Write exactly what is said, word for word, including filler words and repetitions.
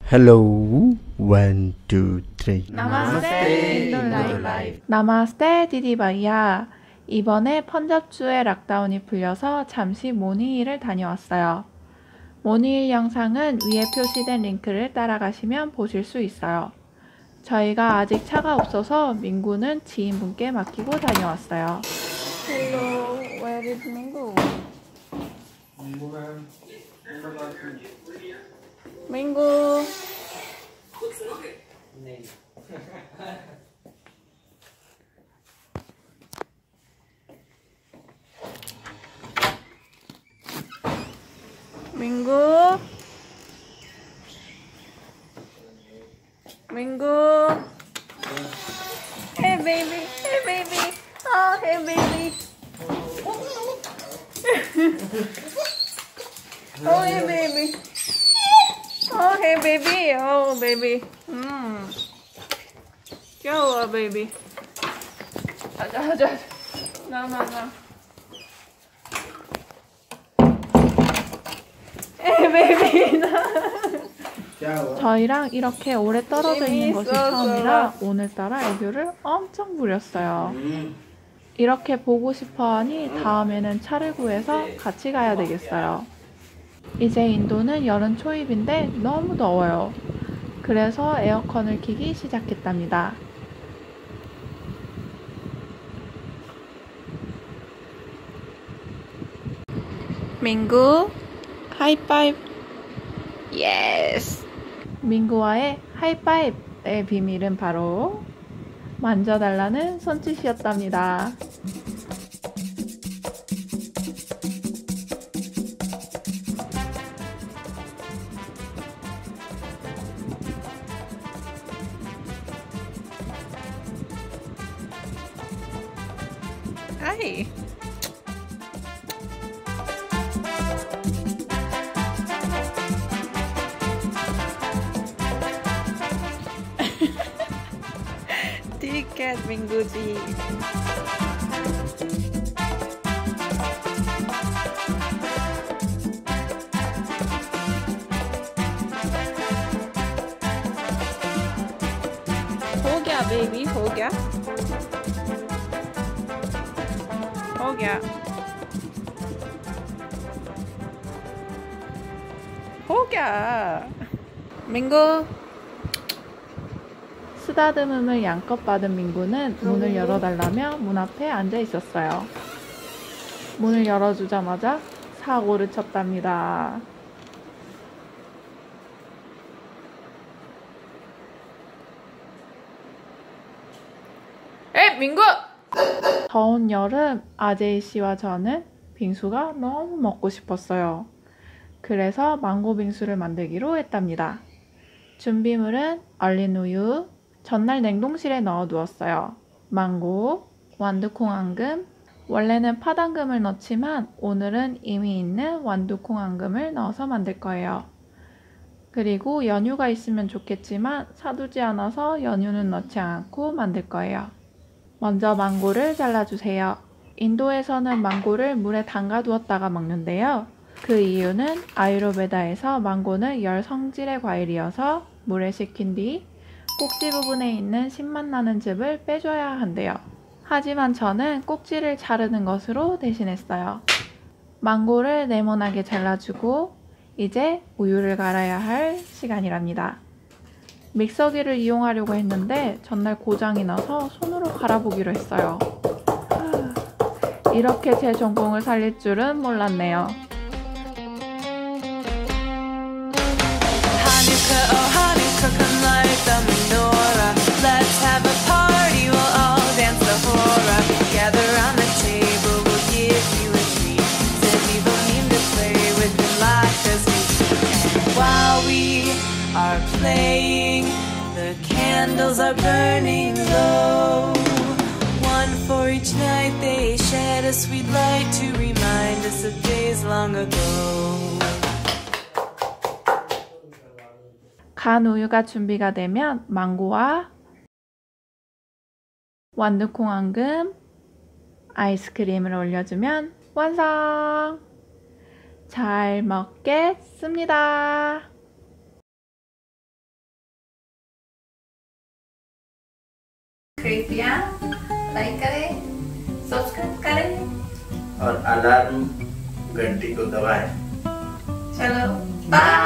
Hello, one, two, three. 나마스테 인도라이프. 나마스테 디디바이야. 이번에 펀잡주에 락다운이 풀려서 잠시 모니힐을 다녀왔어요. 모니힐 영상은 위에 표시된 링크를 따라가시면 보실 수 있어요. 저희가 아직 차가 없어서 민구는 지인분께 맡기고 다녀왔어요. Hello, where is 민구? 민구. 민구. 민구. Hey baby, hey baby. Oh, hey baby. Oh, hey baby. Oh, hey baby. Oh, baby. 음. 귀여워, baby. 가자, 가자. 나, 나, 나. Hey baby. 나. 저희랑 이렇게 오래 떨어져 있는 것이 처음이라 오늘따라 애교를 엄청 부렸어요. 이렇게 보고 싶어 하니 다음에는 차를 구해서 같이 가야 되겠어요. 이제 인도는 여름 초입인데 너무 더워요. 그래서 에어컨을 켜기 시작했답니다. 민구, 하이파이브. 예스. 민구와의 하이파이브의 비밀은 바로 만져달라는 손짓이었답니다. 하이. 티켓 민구지. हो गया बेबी, हो गया, हो गया, हो गया. 민구. 쓰다듬음을 양껏 받은 민구는 문을 열어달라며 문 앞에 앉아 있었어요. 문을 열어주자마자 사고를 쳤답니다. 에이, 민구! 더운 여름 아제이 씨와 저는 빙수가 너무 먹고 싶었어요. 그래서 망고 빙수를 만들기로 했답니다. 준비물은 얼린 우유, 전날 냉동실에 넣어두었어요. 망고, 완두콩 앙금, 원래는 팥앙금을 넣지만 오늘은 이미 있는 완두콩 앙금을 넣어서 만들 거예요. 그리고 연유가 있으면 좋겠지만 사두지 않아서 연유는 넣지 않고 만들 거예요. 먼저 망고를 잘라주세요. 인도에서는 망고를 물에 담가 두었다가 먹는데요. 그 이유는 아유르베다에서 망고는 열 성질의 과일이어서 물에 식힌 뒤 꼭지 부분에 있는 신맛 나는 즙을 빼줘야 한대요. 하지만 저는 꼭지를 자르는 것으로 대신했어요. 망고를 네모나게 잘라주고 이제 우유를 갈아야 할 시간이랍니다. 믹서기를 이용하려고 했는데 전날 고장이 나서 손으로 갈아보기로 했어요. 이렇게 제 전공을 살릴 줄은 몰랐네요. Let's have a party, we'll all dance the hora. Gather around the table, we'll give you a treat. Said we don't need to play with it like a sweet. While we are playing, the candles are burning low. One for each night, they shed a sweet light to remind us of days long ago. 간 우유가 준비가 되면 망고와 완두콩 앙금, 아이스크림을 올려주면 완성! 잘 먹겠습니다. कृपया लाइक करें, सब्सक्राइब करें और अलार्म घंटी को दबाएं। चलो बाय।